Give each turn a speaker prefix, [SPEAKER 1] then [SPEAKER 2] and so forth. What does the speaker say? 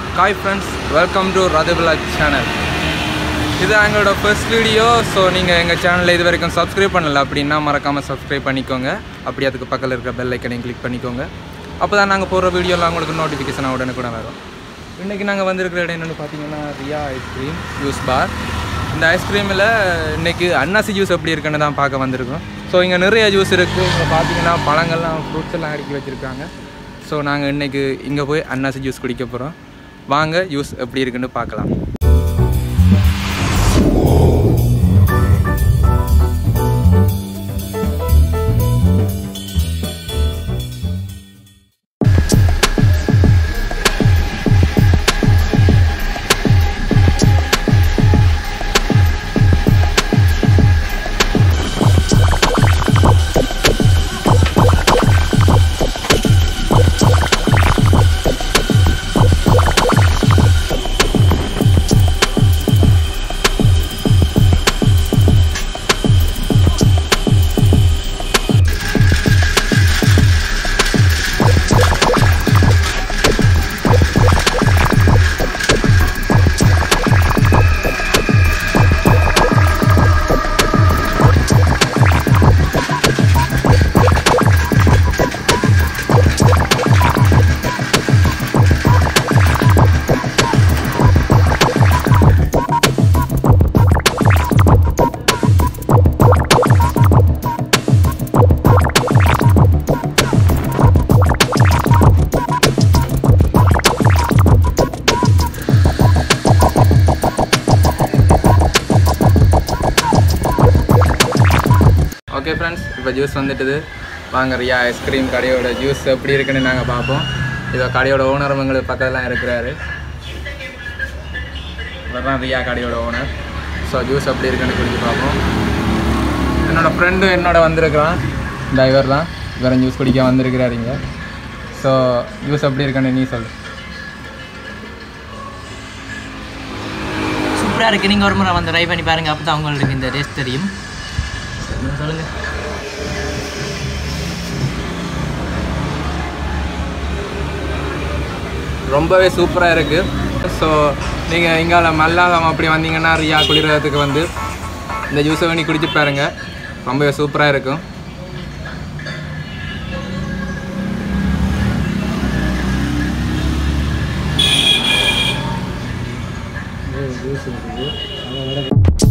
[SPEAKER 1] Hi friends, welcome to RATHU channel. This is our first video, so you can subscribe to our channel. Subscribe to the bell icon and click on it. Then we video notification. Today we have Riya ice cream juice bar. In the ice cream, we have juice. So we have juice, fruits. So நாங்க இன்னைக்கு இங்க போய் அன்னாசி juice குடிக்க போறோம். வாங்க juice எப்படி இருக்குன்னு பார்க்கலாம். Okay friends, இப்போ ஜூஸ் வந்துட்டது. வாங்க ரியா ஐஸ்கிரீம் கடையோட ஜூஸ் எப்படி இருக்குன்னு நாங்க பாப்போம். இது கடையோட ஓனர் உங்களுக்கு பக்கத்துல இருக்காரு. வர்றான் ரியா கடையோட ஓனர். சோ ஜூஸ் எப்படி இருக்குன்னு குடிச்சு பாப்போம். என்னோட friend என்னோட வந்திருக்கான். டிரைவர் தான். வேற ஜூஸ் குடிக்க வந்திருக்காருங்க. சோ ஜூஸ் எப்படி இருக்குன்னு நீ சொல்லு.
[SPEAKER 2] சூப்பரா இருக்கு. நீங்க ஒரு முறை வந்து ட்ரை பண்ணி பாருங்க. அப்பதான் உங்களுக்கு இந்த டேஸ்ட் தெரியும். சொல்லுங்க.
[SPEAKER 1] ரொம்பவே சூப்பரா இருக்கு. சோ நீங்க இங்கால மல்லாகம் அப்படி வந்தீங்கன்னா ரியா குளிரத்துக்கு வந்து இந்த ஜூஸை வேணி குடிச்சு பாருங்க. ரொம்பவே சூப்பரா இருக்கும். ஜூஸ் இருக்குது.